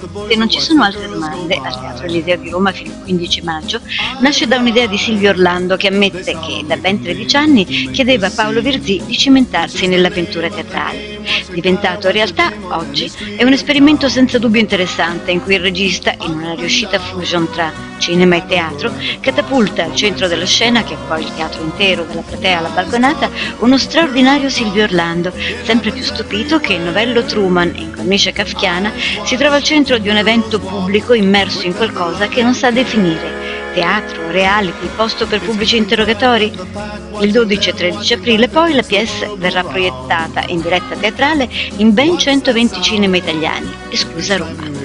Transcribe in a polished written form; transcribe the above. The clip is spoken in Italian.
Se non ci sono altre domande, al Teatro Eliseo di Roma fino al 15 maggio, nasce da un'idea di Silvio Orlando che ammette che da ben 13 anni chiedeva a Paolo Virzì di cimentarsi nell'avventura teatrale. Diventato realtà, oggi, è un esperimento senza dubbio interessante in cui il regista, in una riuscita fusion tra cinema e teatro, catapulta al centro della scena, che è poi il teatro intero, dalla platea alla balconata, uno straordinario Silvio Orlando, sempre più stupito che il novello Truman, in cornice kafkiana, si trova al centro di un evento pubblico immerso in qualcosa che non sa definire. Teatro, reality, posto per pubblici interrogatori? Il 12 e 13 aprile poi la pièce verrà proiettata in diretta teatrale in ben 120 cinema italiani, esclusa Roma.